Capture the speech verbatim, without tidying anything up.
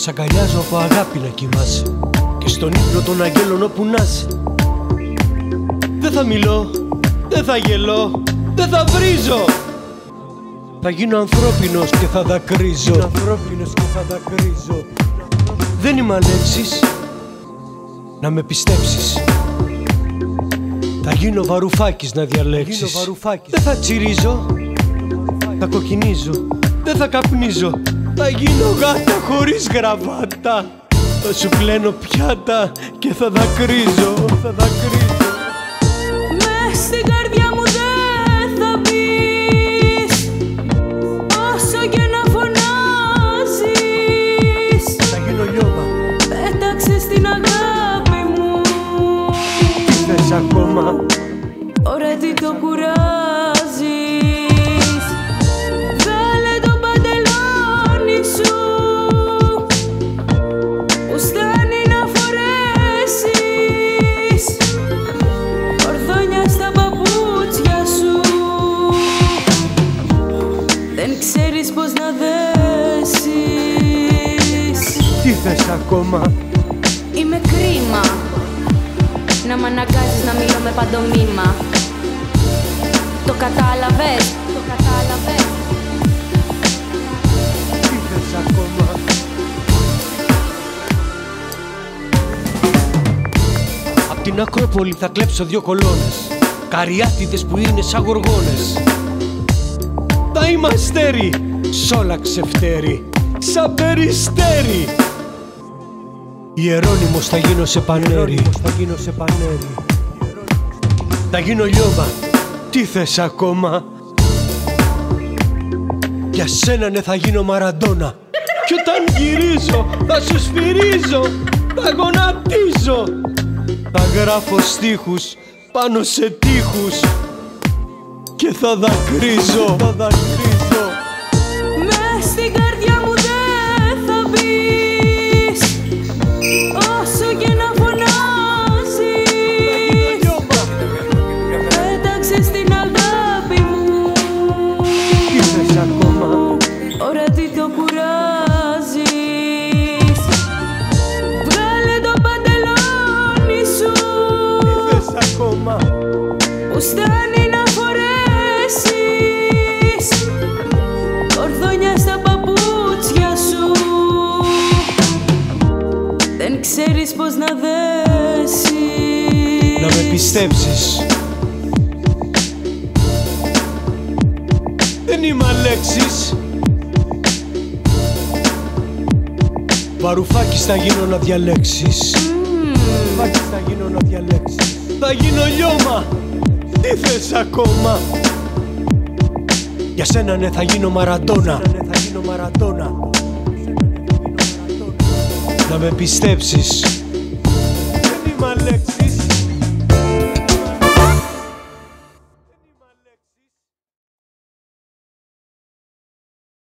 σ' αγκαλιάζω από αγάπη να κοιμάσαι και στον ύπνο των αγγέλων όπου να είσαι. Δεν θα μιλώ, δεν θα γελώ, δεν θα βρίζω. Θα γίνω ανθρώπινος και θα δακρύζω. Ανθρώπινος και θα δακρύζω. Δεν είμαι λέξεις να με πιστέψεις. Θα γίνω Βαρουφάκης να διαλέξεις. Δεν θα τσιρίζω, θα κοκκινίζω, δεν θα καπνίζω. Θα γίνω γάτα χωρίς γραβάτα. Θα σου πλένω πιάτα και θα δακρύζω. Θα δακρύζω. Μες στην καρδιά μου δεν θα μπεις, όσο και να φωνάζεις. Θα γίνω λιώμα. Πέταξες την αγάπη μου. Τι θες ακόμα? Ωραία τι το κουράζεις. Βγάλε το παντελόνι σου, που στάνει να φορέσεις. Ορδόνια στα παπούτσια σου. Δεν ξέρεις πως να δέσεις. Τι θες ακόμα? Είμαι κρίμα να μ' αναγκάζεις να μιλώ με παντομήμα. Το κατάλαβες, το κατάλαβες. Τι θες ακόμα? Απ' την Ακρόπολη θα κλέψω δυο κολόνες, καριάτιδες που είναι σαν γοργόνες. Θα είμαι αστέρι, σ' όλα ξεφτέρι, σαν περιστέρι. Ιερώνυμος θα γίνω σε πανέρι. Θα γίνω σε πανέρι. Θα γίνω λιώμα. Τι θες ακόμα? Για σένα ναι θα γίνω Μαραντόνα. Κι όταν γυρίζω θα σου σφυρίζω, θα γονατίζω. Θα γράφω στίχους πάνω σε τείχους και θα δακρύζω. Θα δακρύζω. Μες στην καρδιά μου δεν θα μπεις, όσο και να φωνάζεις. Πέταξες την αγάπη μου. Τι θες ακόμα? Ωραία τι το κουράζεις. Βγάλε το παντελόνι σου, Τι θες ακόμα? που στάνει να φορέσεις. Ορδόνια στα παπούτσια σου. Δεν ξέρεις πως να δέσεις. Να με πιστέψεις. Δεν είμαι Αλέξης. Βαρουφάκης θα γίνω να διαλέξεις. Βαρουφάκης θα γίνω να διαλέξεις. Θα γίνω λιώμα. Τι θες ακόμα? Για σένα ναι θα γίνω Μαραντόνα. Θα γίνω Μαραντόνα. Να με πιστέψεις.